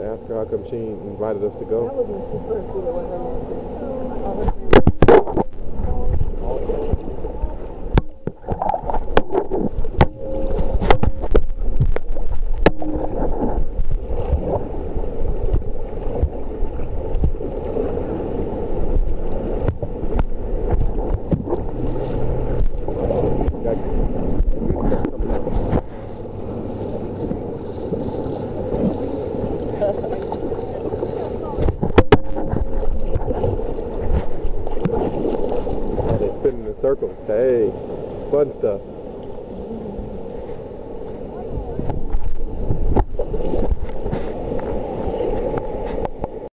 ask her how come she invited us to go. That was when she first did it with her mom. They spin in circles. Hey, fun stuff.